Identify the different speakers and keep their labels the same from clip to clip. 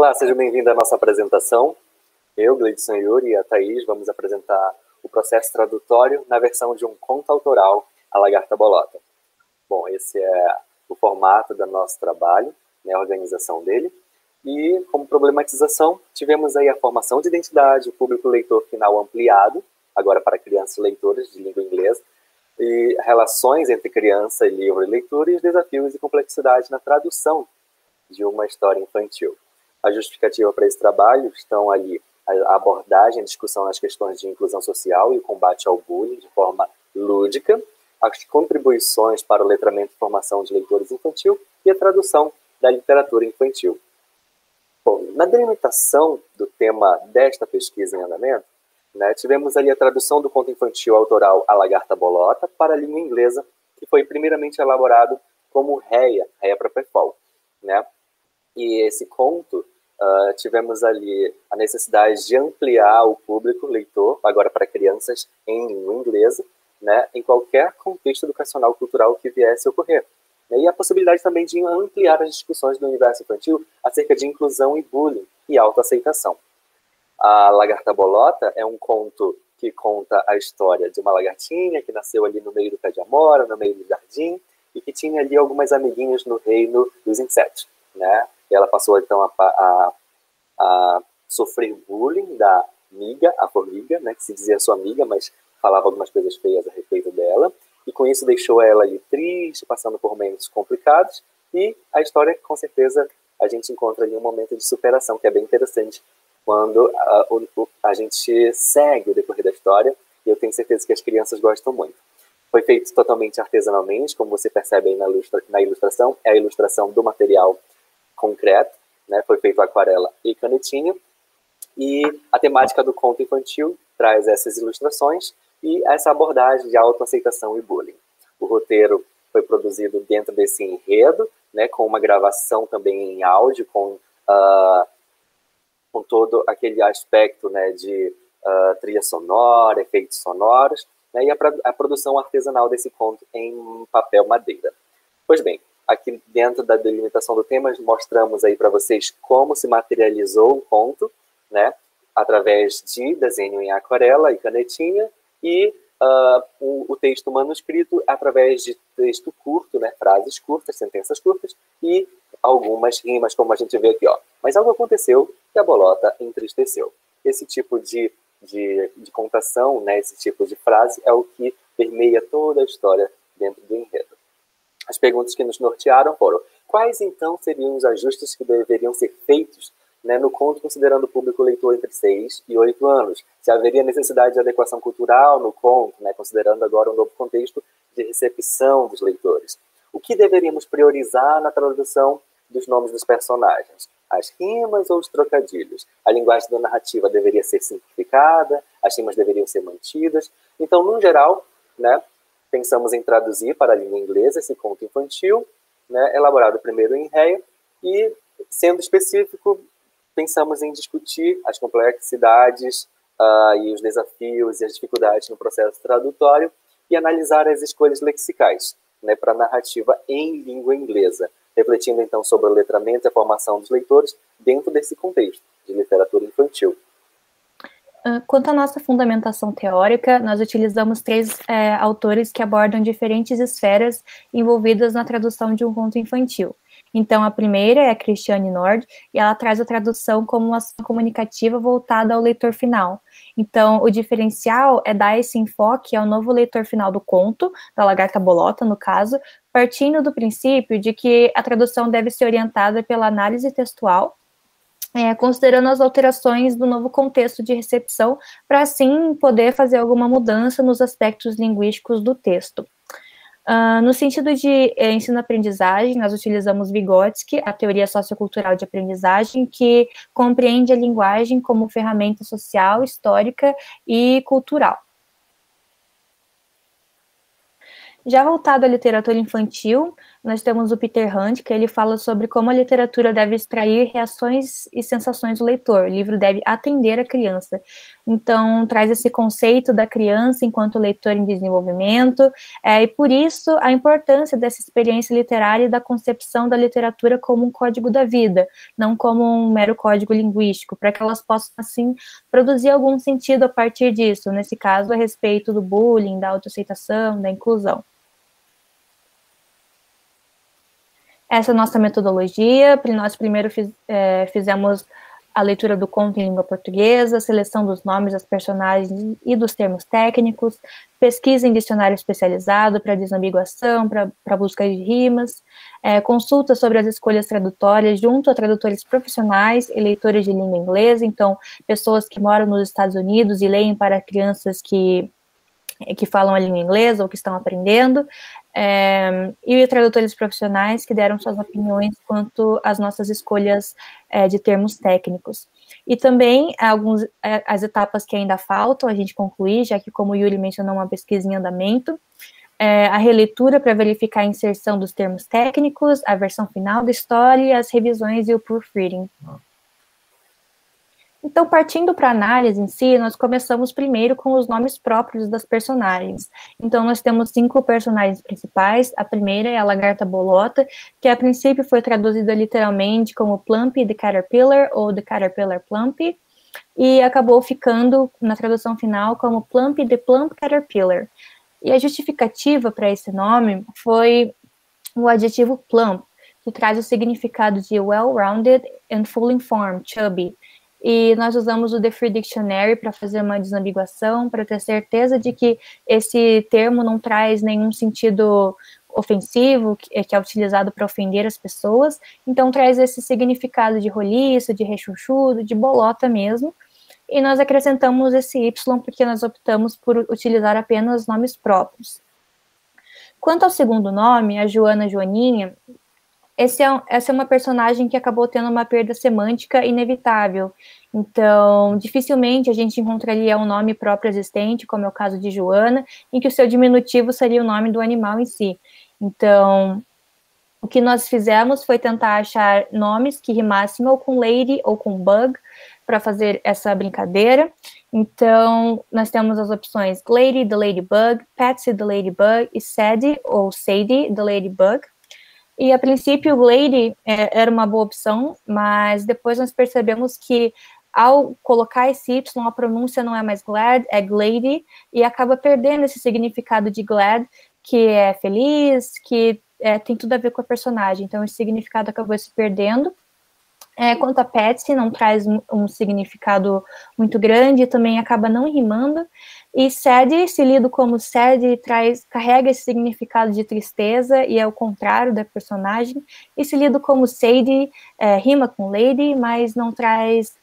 Speaker 1: Olá, seja bem-vindo à nossa apresentação. Eu, Gleidson Yuri e a Thaís vamos apresentar o processo tradutório na versão de um conto autoral, A Lagarta Bolota. Bom, esse é o formato do nosso trabalho, né, a organização dele. E, como problematização, tivemos aí a formação de identidade, o público leitor final ampliado, agora para crianças e leitores de língua inglesa, e relações entre criança, livro e leitura, e os desafios e complexidade na tradução de uma história infantil. A justificativa para esse trabalho estão ali a abordagem, a discussão nas questões de inclusão social e o combate ao bullying de forma lúdica, as contribuições para o letramento e formação de leitores infantil e a tradução da literatura infantil. Bom, na delimitação do tema desta pesquisa em andamento, né, tivemos ali a tradução do conto infantil autoral A Lagarta Bolota para a língua inglesa, que foi primeiramente elaborado como Réia para Prefol, né? E esse conto, tivemos ali a necessidade de ampliar o público leitor, agora para crianças em língua inglesa, né, em qualquer contexto educacional cultural que viesse a ocorrer. E a possibilidade também de ampliar as discussões do universo infantil acerca de inclusão e bullying e autoaceitação. A Lagarta Bolota é um conto que conta a história de uma lagartinha que nasceu ali no meio do pé de amora, no meio do jardim, e que tinha ali algumas amiguinhas no reino dos insetos, né? E ela passou então a sofrer bullying da amiga, a formiga, né, que se dizia sua amiga, mas falava algumas coisas feias a respeito dela, e com isso deixou ela ali triste, passando por momentos complicados, e a história, com certeza, a gente encontra ali um momento de superação, que é bem interessante, quando a gente segue o decorrer da história, e eu tenho certeza que as crianças gostam muito. Foi feito totalmente artesanalmente, como você percebe aí na ilustração, é a ilustração do material concreto, né? Foi feito aquarela e canetinha, e a temática do conto infantil traz essas ilustrações e essa abordagem de autoaceitação e bullying. O roteiro foi produzido dentro desse enredo, né, com uma gravação também em áudio, com todo aquele aspecto, né, de trilha sonora, efeitos sonoros, né, e a produção artesanal desse conto em papel madeira. Pois bem, aqui dentro da delimitação do tema, mostramos aí para vocês como se materializou o conto, né, através de desenho em aquarela e canetinha, e o texto manuscrito através de texto curto, né, frases curtas, sentenças curtas, e algumas rimas, como a gente vê aqui, ó. Mas algo aconteceu e a bolota entristeceu. Esse tipo de contação, né, esse tipo de frase é o que permeia toda a história dentro do enredo. As perguntas que nos nortearam foram: quais então seriam os ajustes que deveriam ser feitos, né, no conto, considerando o público leitor entre 6 e 8 anos? Se haveria necessidade de adequação cultural no conto, né, considerando agora um novo contexto de recepção dos leitores? O que deveríamos priorizar na tradução dos nomes dos personagens? As rimas ou os trocadilhos? A linguagem da narrativa deveria ser simplificada? As rimas deveriam ser mantidas? Então, no geral, né, pensamos em traduzir para a língua inglesa esse conto infantil, né, elaborado primeiro em Réia, e, sendo específico, pensamos em discutir as complexidades e os desafios e as dificuldades no processo tradutório e analisar as escolhas lexicais, né, para a narrativa em língua inglesa, refletindo então sobre o letramento e a formação dos leitores dentro desse contexto de literatura infantil.
Speaker 2: Quanto à nossa fundamentação teórica, nós utilizamos 3 autores que abordam diferentes esferas envolvidas na tradução de um conto infantil. Então, a primeira é a Christiane Nord, e ela traz a tradução como uma ação comunicativa voltada ao leitor final. Então, o diferencial é dar esse enfoque ao novo leitor final do conto, da Lagarta Bolota, no caso, partindo do princípio de que a tradução deve ser orientada pela análise textual, considerando as alterações do novo contexto de recepção, para assim poder fazer alguma mudança nos aspectos linguísticos do texto. No sentido de ensino-aprendizagem, nós utilizamos Vygotsky, a teoria sociocultural de aprendizagem, que compreende a linguagem como ferramenta social, histórica e cultural. Já voltado à literatura infantil, nós temos o Peter Hunt, que ele fala sobre como a literatura deve extrair reações e sensações do leitor. O livro deve atender a criança. Então, traz esse conceito da criança enquanto leitor em desenvolvimento, e por isso a importância dessa experiência literária e da concepção da literatura como um código da vida, não como um mero código linguístico, para que elas possam, assim, produzir algum sentido a partir disso, nesse caso, a respeito do bullying, da autoaceitação, da inclusão. Essa é a nossa metodologia. Nós primeiro fizemos a leitura do conto em língua portuguesa, seleção dos nomes das personagens e dos termos técnicos, pesquisa em dicionário especializado para desambiguação, para busca de rimas, consulta sobre as escolhas tradutórias junto a tradutores profissionais e leitores de língua inglesa, então, pessoas que moram nos Estados Unidos e leem para crianças que falam a língua inglesa ou que estão aprendendo, e tradutores profissionais que deram suas opiniões quanto às nossas escolhas de termos técnicos. E também as etapas que ainda faltam a gente concluir, já que, como o Yuri mencionou, uma pesquisa em andamento, a releitura para verificar a inserção dos termos técnicos, a versão final da história, as revisões e o proofreading. Então, partindo para a análise em si, nós começamos primeiro com os nomes próprios das personagens. Então, nós temos 5 personagens principais. A primeira é a Lagarta Bolota, que a princípio foi traduzida literalmente como Plumpy the Caterpillar ou The Caterpillar Plumpy, e acabou ficando na tradução final como Plumpy the Plump Caterpillar. E a justificativa para esse nome foi o adjetivo plump, que traz o significado de well-rounded and full-informed, chubby. E nós usamos o The Free Dictionary para fazer uma desambiguação, para ter certeza de que esse termo não traz nenhum sentido ofensivo, que é utilizado para ofender as pessoas, então traz esse significado de roliço, de rechonchudo, de bolota mesmo, e nós acrescentamos esse Y porque nós optamos por utilizar apenas nomes próprios. Quanto ao segundo nome, a Joana Joaninha, essa é uma personagem que acabou tendo uma perda semântica inevitável. Então, dificilmente a gente encontraria um nome próprio existente, como é o caso de Joana, em que o seu diminutivo seria o nome do animal em si. Então, o que nós fizemos foi tentar achar nomes que rimassem ou com lady ou com bug, para fazer essa brincadeira. Então, nós temos as opções Lady, the Ladybug, Patsy, the Ladybug, e Sadie, ou Sadie, the Ladybug. E, a princípio, Lady era uma boa opção, mas depois nós percebemos que, ao colocar esse Y, a pronúncia não é mais glad, é glady, e acaba perdendo esse significado de glad, que é feliz, que tem tudo a ver com a personagem. Então, esse significado acabou se perdendo. Quanto a Patsy, não traz um significado muito grande, também acaba não rimando. E Sadie, se lido como Sadie, carrega esse significado de tristeza, e é o contrário da personagem. E se lido como Sadie, rima com Lady, mas não traz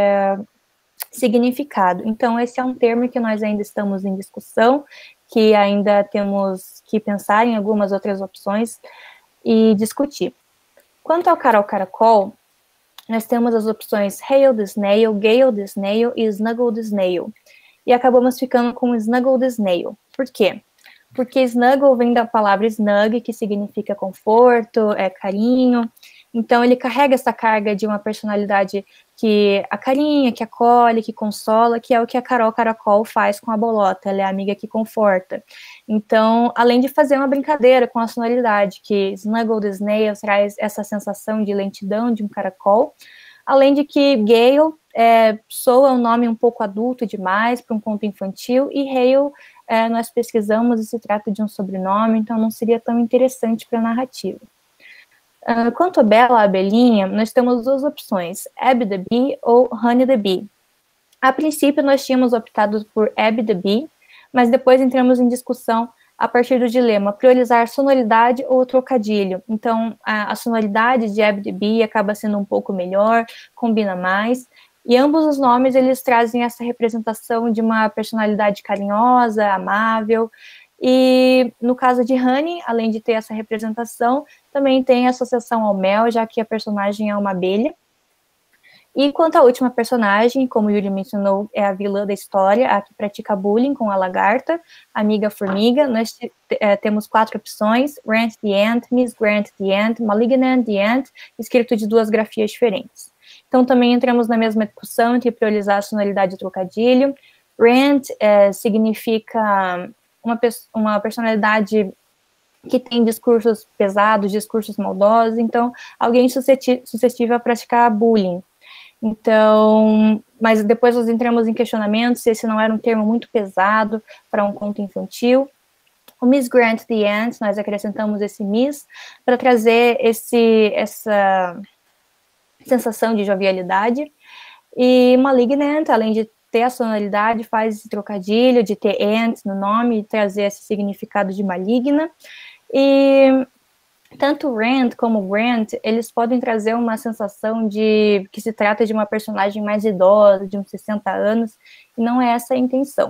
Speaker 2: significado. Então, esse é um termo que nós ainda estamos em discussão, que ainda temos que pensar em algumas outras opções e discutir. Quanto ao Carol-Caracol, nós temos as opções Hail the Snail, Gale the Snail e Snuggle the Snail. E acabamos ficando com Snuggle the Snail. Por quê? Porque Snuggle vem da palavra snug, que significa conforto, carinho. Então, ele carrega essa carga de uma personalidade que acarinha, que acolhe, que consola, que é o que a Carol Caracol faz com a Bolota. Ela é a amiga que conforta. Então, além de fazer uma brincadeira com a sonoridade, que Snuggle the Snail traz essa sensação de lentidão de um caracol, além de que Gale soa um nome um pouco adulto demais para um conto infantil, e Hale nós pesquisamos e se trata de um sobrenome, então não seria tão interessante para a narrativa. Quanto a Bela, a abelhinha, nós temos duas opções, Abby the Bee ou Honey the Bee. A princípio, nós tínhamos optado por Abby the Bee, mas depois entramos em discussão a partir do dilema, priorizar sonoridade ou trocadilho. Então, a sonoridade de Abby the Bee acaba sendo um pouco melhor, combina mais, e ambos os nomes, eles trazem essa representação de uma personalidade carinhosa, amável, e no caso de Honey, além de ter essa representação, também tem associação ao mel, já que a personagem é uma abelha. E quanto à última personagem, como o Yuri mencionou, é a vilã da história, a que pratica bullying com a lagarta, amiga formiga. Nós temos 4 opções: Grant the Ant, Miss Grant the Ant, Malignant the Ant, escrito de 2 grafias diferentes. Então também entramos na mesma discussão entre priorizar a sonoridade e trocadilho. Grant significa uma personalidade que tem discursos pesados, discursos maldosos, então alguém suscetível a praticar bullying. Então, mas depois nós entramos em questionamento se esse não era um termo muito pesado para um conto infantil. O Miss Grant the Ant, nós acrescentamos esse Miss para trazer essa sensação de jovialidade. E Malignant, além de ter a sonoridade, faz esse trocadilho de ter ant no nome e trazer esse significado de maligna. E tanto Rand como Grant, eles podem trazer uma sensação de que se trata de uma personagem mais idosa, de uns 60 anos, e não é essa a intenção.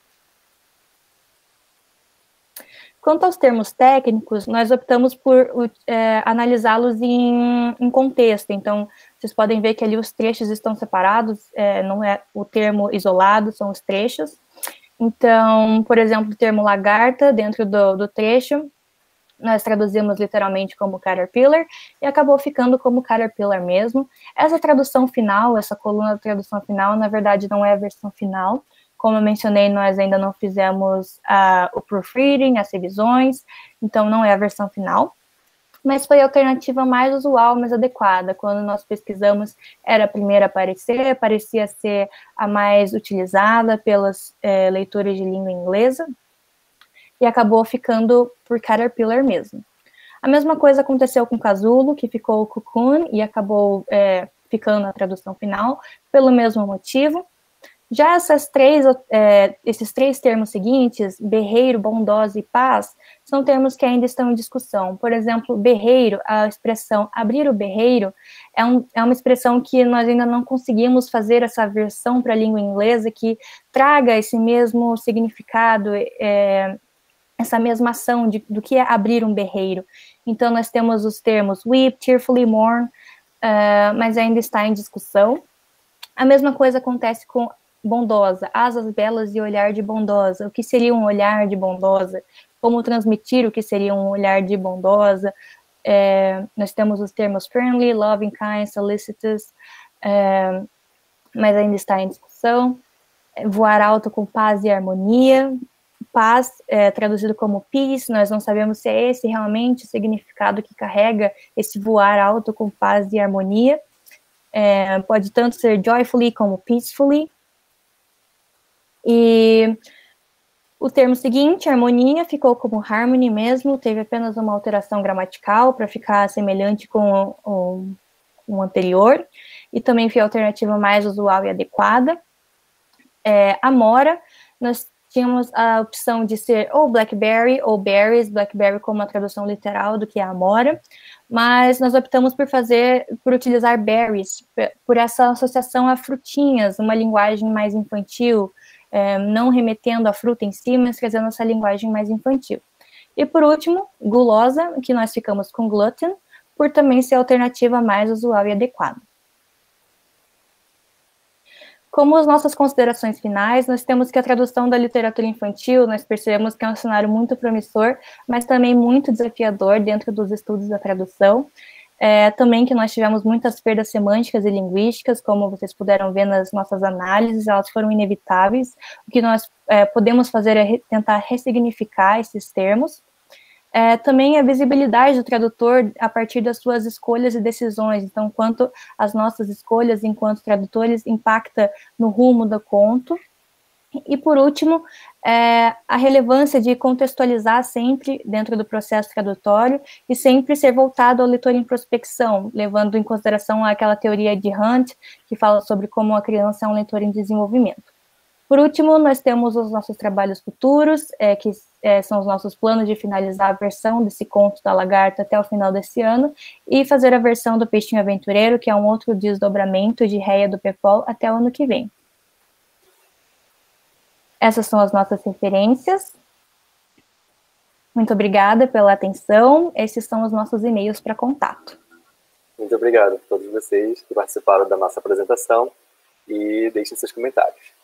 Speaker 2: Quanto aos termos técnicos, nós optamos por analisá-los em contexto. Então, vocês podem ver que ali os trechos estão separados, não é o termo isolado, são os trechos. Então, por exemplo, o termo lagarta, dentro do trecho, nós traduzimos literalmente como caterpillar, e acabou ficando como caterpillar mesmo. Essa tradução final, essa coluna de tradução final, na verdade não é a versão final. Como eu mencionei, nós ainda não fizemos o proofreading, as revisões, então não é a versão final. Mas foi a alternativa mais usual, mais adequada. Quando nós pesquisamos, era a primeira a aparecer, parecia ser a mais utilizada pelas leitores de língua inglesa, e acabou ficando por caterpillar mesmo. A mesma coisa aconteceu com Casulo, que ficou o cocoon e acabou ficando na tradução final, pelo mesmo motivo. Já esses 3 termos seguintes, berreiro, bondosa e paz, são termos que ainda estão em discussão. Por exemplo, berreiro, a expressão abrir o berreiro, é uma expressão que nós ainda não conseguimos fazer essa versão para a língua inglesa que traga esse mesmo significado, essa mesma ação do que é abrir um berreiro. Então, nós temos os termos weep, tearfully mourn, mas ainda está em discussão. A mesma coisa acontece com bondosa, asas belas e olhar de bondosa. O que seria um olhar de bondosa? Como transmitir o que seria um olhar de bondosa? Nós temos os termos friendly, loving, kind, solicitous, mas ainda está em discussão. Voar alto com paz e harmonia. Paz, traduzido como peace, nós não sabemos se é esse realmente o significado que carrega esse voar alto com paz e harmonia. Pode tanto ser joyfully como peacefully. E o termo seguinte, harmonia, ficou como harmony mesmo, teve apenas uma alteração gramatical para ficar semelhante com o anterior, e também foi a alternativa mais usual e adequada. Amora, nós tínhamos a opção de ser ou blackberry ou berries, blackberry como a tradução literal do que é amora, mas nós optamos por utilizar berries, por essa associação a frutinhas, uma linguagem mais infantil, não remetendo à fruta em si, mas trazendo essa linguagem mais infantil. E por último, gulosa, que nós ficamos com gluten, por também ser a alternativa mais usual e adequada. Como as nossas considerações finais, nós temos que a tradução da literatura infantil, nós percebemos que é um cenário muito promissor, mas também muito desafiador dentro dos estudos da tradução. Também que nós tivemos muitas perdas semânticas e linguísticas, como vocês puderam ver nas nossas análises, elas foram inevitáveis. O que nós podemos fazer é tentar ressignificar esses termos. Também a visibilidade do tradutor a partir das suas escolhas e decisões. Então, quanto as nossas escolhas enquanto tradutores impacta no rumo do conto. E, por último, a relevância de contextualizar sempre dentro do processo tradutório e sempre ser voltado ao leitor em prospecção, levando em consideração aquela teoria de Hunt, que fala sobre como a criança é um leitor em desenvolvimento. Por último, nós temos os nossos trabalhos futuros, que são os nossos planos de finalizar a versão desse conto da lagarta até o final desse ano, e fazer a versão do Peixinho Aventureiro, que é um outro desdobramento de Réia do Pepol, até o ano que vem. Essas são as nossas referências. Muito obrigada pela atenção. Esses são os nossos e-mails para contato.
Speaker 1: Muito obrigado a todos vocês que participaram da nossa apresentação e deixem seus comentários.